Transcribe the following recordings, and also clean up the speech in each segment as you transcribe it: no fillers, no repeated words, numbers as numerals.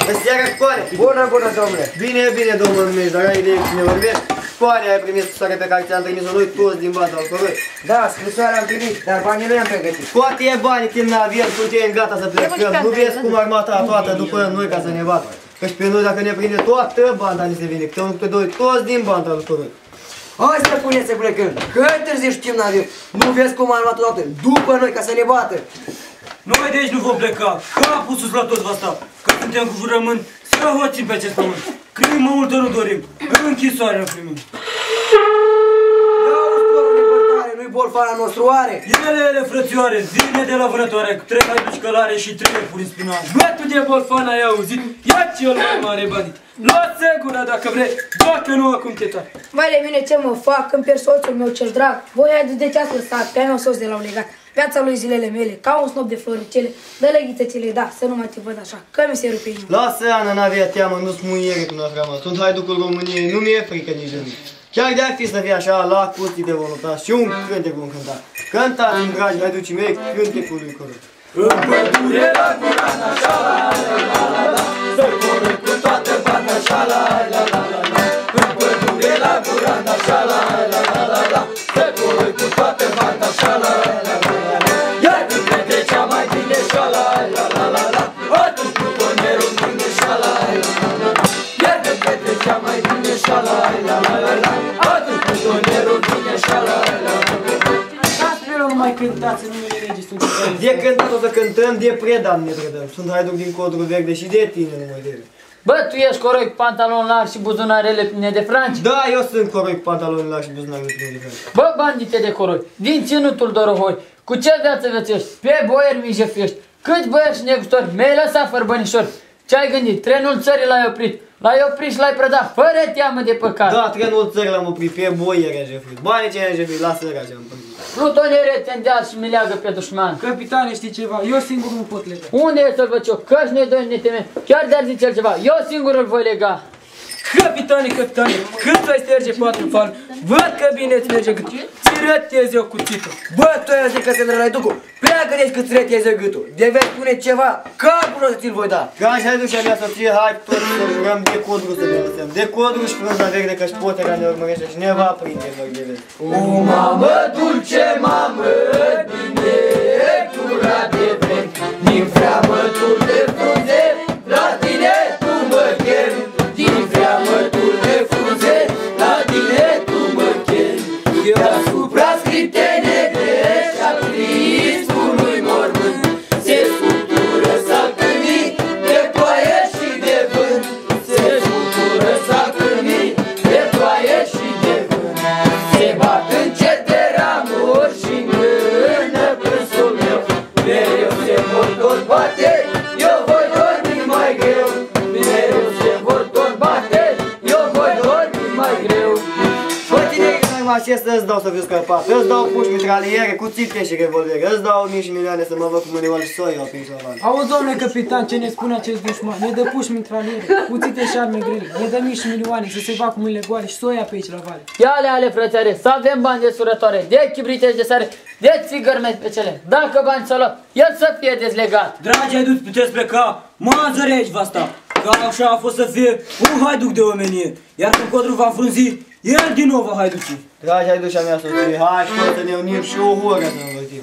seara, Coare! Bună, bună, domnule! Bine, bine, domnul Numești, dar ai idee cu cine vorbești? Coare, ai primit scrisoarea pe care ți-am trimis-o noi toți din banda alcoolului? Da, scrisoarea am primit, dar banii nu i-am pregătit. Poate e banii, timp n-avem, suntem gata să plecăm. Nu vezi cum armata toată după noi ca să ne bată. Căci pe noi dacă ne prinde toată banda ni se vine, câte unul, câte doi, toți din banda alcoolului. Hai să puneți să plecăm, că târziu știm n-avem. Nu vezi cum armata toată după noi ca să ne bată. Noi de aici nu vom pleca, capul sus la toți va sta, că suntem cu jurământ să hoțim pe acest pământ. Crimă multă nu dorim, închisoare nu primim. Ia auzi, porul libertare, nu-i bolfana nostru oare? Ele, frățioare, vine de la vânătoare, cu 3 haiduci călare și 3 puri în spinare. Bă, tu de bolfana ai auzit? Ia cel mai mare bandit. Luați gura dacă vrei, dacă nu acum te taci. Mai de mine ce mă fac, îmi pierd soțul meu cel drag. Voi ai de ce-ați lăsat, pe ai meu soț de la un legat. Viața lui zilele mele, ca un snop de floricele. Dă-le ghițățile, da, să nu mai te văd așa, că mi se rupe inima. Lasă, Ana, n-avea teamă, nu-ți muiere cu noastră mă. Sunt haiducul României, nu mi-e frică nici de mine. Chiar de-ar fi să fie așa, la curții de voluntar și un cântec vom cânta. Cântați-mi, dragi haiducii mei, cântecul lui Coroi. În pădure la gura așa, la la la la, să coră cu toată banda așa, la la la la la. În pădure la gura așa, la la la la la, să coră cu toată banda așa, la la la la la. Iar când petrecea mai bine așa, la la la la la, atunci plutonerul vine așa, la la la la la. Iar când petrecea mai bine așa, la la la la la, atunci plutonerul vine așa, la la la la. Nu mai cântați în numele Regii sunt De cântat o să cântăm, de predat ne predăm. Sunt haiduc din Codru Verde și de tine nu mai dele. Bă, tu ești Coroi cu pantaloni largi și buzunarele pline de franci? Da, eu sunt Coroi cu pantaloni largi și buzunarele pline de franci. Bă, bandite de Coroi, din ținutul Dorohoi, cu ce viață vățești? Pe boieri mi jefești, câți băieți și negustori, mi-ai lăsat fără bănișori. Ce-ai gândit? Trenul țării l-ai oprit. L-ai oprit și l-ai predat, fără teamă de păcat. Da, trenul țării l-am oprit, pe boieri am jefit. Banii ce am jefit, lasă răgea am păzit. Plutonere te îndeal și mi leagă pe dușman. Capitane, știi ceva? Eu singur nu pot lega. Unde e să-l văd eu? Căci noi doi ne temem. Chiar de-ar zice altceva, eu singur îl voi lega. Capitane, cât ai sterge 4 fal, văd că bine îți merge gâtul. Ți rătezi eu cuțitul. Bă, tu ai zis că se drălai ducul. Pleacă deci că-ți reteze gâtul. De vei spune ceva, capul o să ți-l voi da. Dragi haidușa mea soție, hai toți să jurăm de Codru să ne lăsăm. De Codru și frunza verde, că-și potera ne urmărește și ne va prinde verde. O mamă dulce, mamă, bine curat de vrem, din freamătul de frunze, la tine tu mă chem. Din freamătul de frunze, la tine tu mă chem. Deasupra scripte negre și-a triscului mormânt, se sculptură salcâmii de ploaie și de vânt. Se sculptură salcâmii de ploaie și de vânt. Se bat încet de ramuri și mână plânsul meu, mereu se vor tot bate, eu voi dormi mai greu. Mereu se vor tot bate, eu voi dormi mai greu. Bă, tine mai mașesc, îți dau să fiu scăpat, îți dau puși mitraliere, cuțite și revolvere, îți dau mii și milioane să mă văd cu mâneoale și soi, eu prin șovan. Auzi, domnule capitan, ce ne spune acest dușman? Ne dă puși mitraliere, cuțite și arme grele, ne dă mii și milioane să se facă cu mâinile goale și soia pe aici la vale. Ia-le ale frățare, să avem bani de surătoare, de chibritești de sare, de țigări pe cele. Dacă bani să luăm, el să fie dezlegat. Dragi haiduți, puteți pleca, Mazăre aici va sta. Ca așa a fost să fie un haiduc de omenie, iar când Codru va frunzi, el din nou va haiduci. Dragi haidușa mea soție, hai și să ne unim și o horă să ne învățim.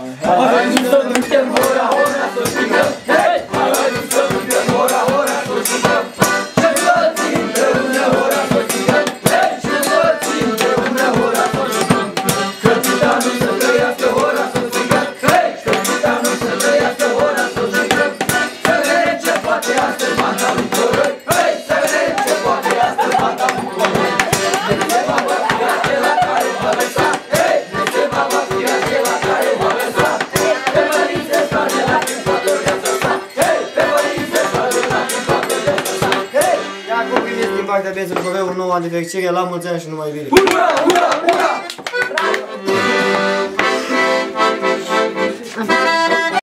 Hai să ducem hora, hora, să strigăm, hei! Hai să ducem hora, hora, să strigăm, și toți împreună hora, să strigăm, hei! Și toți împreună hora, să strigăm, capitanul să trăiască hora, să strigăm, hei! Capitanul să trăiască hora, să strigăm, să vedem ce poate astăzi banda lui Coroi, hei! Să vedem ce poate astăzi banda lui Coroi. Dumnezeu va fi acela care va lăsa, hei! Dumnezeu va fi acela care va lăsa, pe mărințe soare la când toată viața sa, hei! Pe mărințe soare la când toată viața sa, hei! Ia acum primiți din partea biețului Coroi un nou an de fericire, la mulți ani și numai bine. Ura, ura, ura!